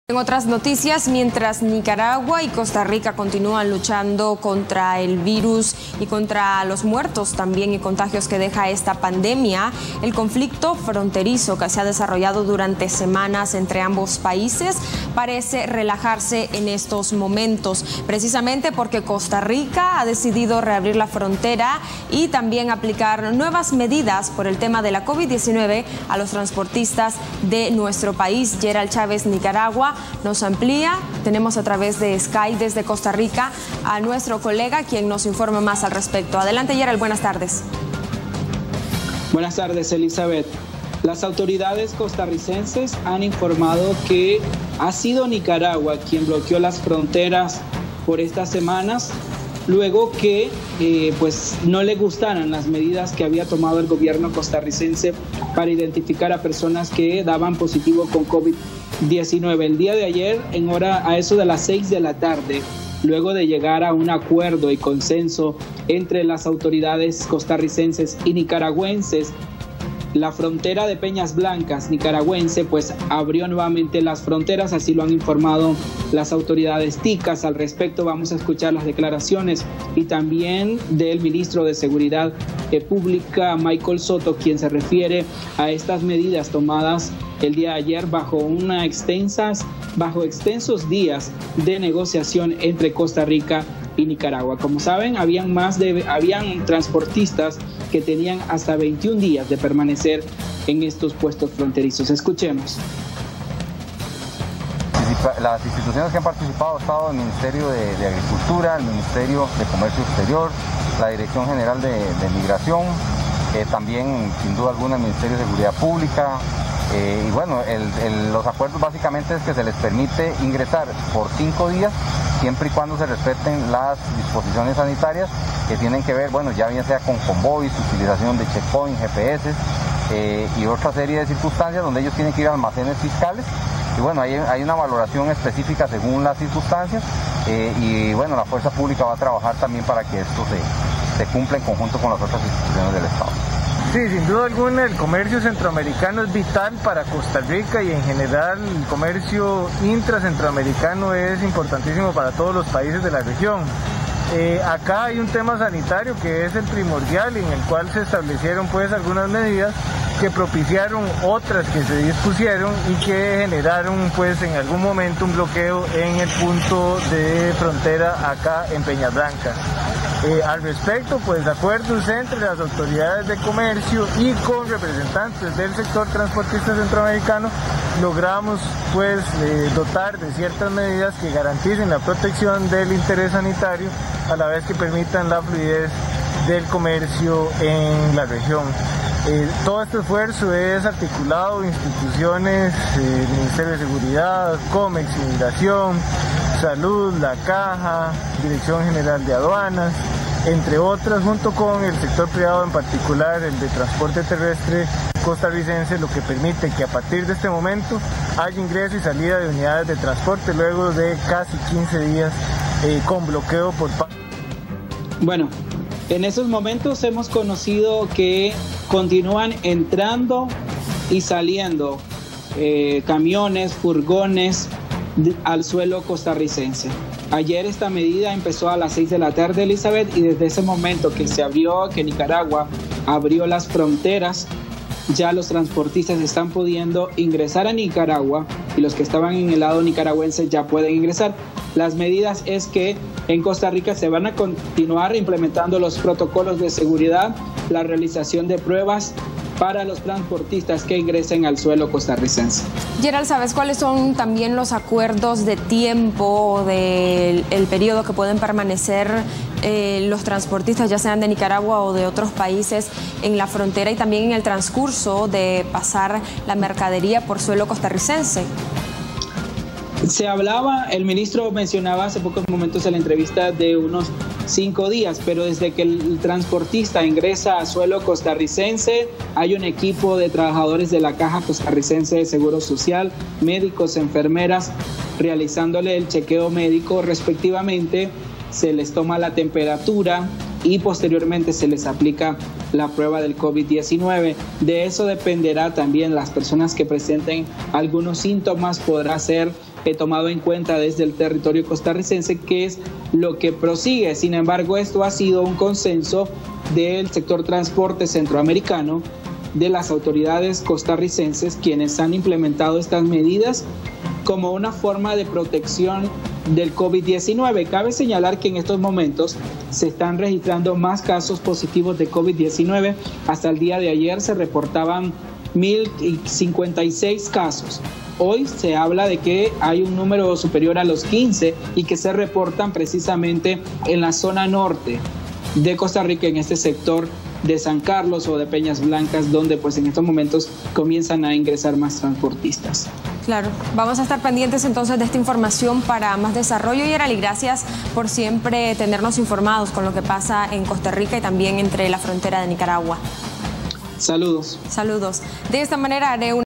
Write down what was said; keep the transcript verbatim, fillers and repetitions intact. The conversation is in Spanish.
En otras noticias, mientras Nicaragua y Costa Rica continúan luchando contra el virus y contra los muertos también y contagios que deja esta pandemia, el conflicto fronterizo que se ha desarrollado durante semanas entre ambos países parece relajarse en estos momentos, precisamente porque Costa Rica ha decidido reabrir la frontera y también aplicar nuevas medidas por el tema de la COVID diecinueve a los transportistas de nuestro país. Gerald Chávez, Nicaragua, nos amplía. Tenemos a través de Skype desde Costa Rica a nuestro colega quien nos informa más al respecto. Adelante, Gerald, buenas tardes. Buenas tardes, Elizabeth. Las autoridades costarricenses han informado que ha sido Nicaragua quien bloqueó las fronteras por estas semanas, luego que eh, pues no le gustaran las medidas que había tomado el gobierno costarricense para identificar a personas que daban positivo con COVID diecinueve. El día de ayer, en hora a eso de las seis de la tarde, luego de llegar a un acuerdo y consenso entre las autoridades costarricenses y nicaragüenses, la frontera de Peñas Blancas nicaragüense pues abrió nuevamente las fronteras, así lo han informado las autoridades ticas. Al respecto vamos a escuchar las declaraciones y también del ministro de Seguridad Pública, Michael Soto, quien se refiere a estas medidas tomadas el día de ayer bajo una extensas, bajo extensos días de negociación entre Costa Rica y Nicaragua. Como saben, habían más de habían transportistas que tenían hasta veintiún días de permanecer en estos puestos fronterizos. Escuchemos. Las instituciones que han participado han estado el Ministerio de, de Agricultura, el Ministerio de Comercio Exterior, la Dirección General de, de Migración, eh, también sin duda alguna el Ministerio de Seguridad Pública. Eh, y bueno, el, el, los acuerdos básicamente es que se les permite ingresar por cinco días siempre y cuando se respeten las disposiciones sanitarias que tienen que ver, bueno, ya bien sea con convoys, utilización de checkpoint, G P S eh, y otra serie de circunstancias donde ellos tienen que ir a almacenes fiscales. Y bueno, hay, hay una valoración específica según las circunstancias eh, y bueno, la fuerza pública va a trabajar también para que esto se, se cumpla en conjunto con las otras instituciones del Estado. Sí, sin duda alguna el comercio centroamericano es vital para Costa Rica y en general el comercio intracentroamericano es importantísimo para todos los países de la región. Eh, acá hay un tema sanitario que es el primordial en el cual se establecieron pues algunas medidas que propiciaron otras que se dispusieron y que generaron pues en algún momento un bloqueo en el punto de frontera acá en Peñas Blancas. Eh, al respecto, pues acuerdos entre las autoridades de comercio y con representantes del sector transportista centroamericano, logramos pues eh, dotar de ciertas medidas que garanticen la protección del interés sanitario a la vez que permitan la fluidez del comercio en la región. Eh, todo este esfuerzo es articulado instituciones, eh, Ministerio de Seguridad, Comex, Inmigración, Salud, la Caja, Dirección General de Aduanas, entre otras, junto con el sector privado, en particular el de transporte terrestre costarricense, lo que permite que a partir de este momento haya ingreso y salida de unidades de transporte luego de casi quince días eh, con bloqueo por parte. Bueno, en esos momentos hemos conocido que continúan entrando y saliendo eh, camiones, furgones de, al suelo costarricense. Ayer esta medida empezó a las seis de la tarde, Elizabeth, y desde ese momento que se abrió, que Nicaragua abrió las fronteras, ya los transportistas están pudiendo ingresar a Nicaragua y los que estaban en el lado nicaragüense ya pueden ingresar. Las medidas es que en Costa Rica se van a continuar implementando los protocolos de seguridad, la realización de pruebas para los transportistas que ingresen al suelo costarricense. Gerald, ¿sabes cuáles son también los acuerdos de tiempo del el periodo que pueden permanecer eh, los transportistas, ya sean de Nicaragua o de otros países, en la frontera y también en el transcurso de pasar la mercadería por suelo costarricense? Se hablaba, el ministro mencionaba hace pocos momentos en la entrevista de unos cinco días, pero desde que el transportista ingresa a suelo costarricense, hay un equipo de trabajadores de la Caja Costarricense de Seguro Social, médicos, enfermeras, realizándole el chequeo médico respectivamente. Se les toma la temperatura, y posteriormente se les aplica la prueba del COVID diecinueve. De eso dependerá también las personas que presenten algunos síntomas, podrá ser eh, tomado en cuenta desde el territorio costarricense, que es lo que prosigue. Sin embargo, esto ha sido un consenso del sector transporte centroamericano, de las autoridades costarricenses, quienes han implementado estas medidas como una forma de protección del COVID diecinueve. Cabe señalar que en estos momentos se están registrando más casos positivos de COVID diecinueve. Hasta el día de ayer se reportaban mil cincuenta y seis casos. Hoy se habla de que hay un número superior a los quince y que se reportan precisamente en la zona norte de Costa Rica, en este sector de San Carlos o de Peñas Blancas, donde pues en estos momentos comienzan a ingresar más transportistas. Claro, vamos a estar pendientes entonces de esta información para más desarrollo. Y Yerali, gracias por siempre tenernos informados con lo que pasa en Costa Rica y también entre la frontera de Nicaragua. Saludos. Saludos. De esta manera haré un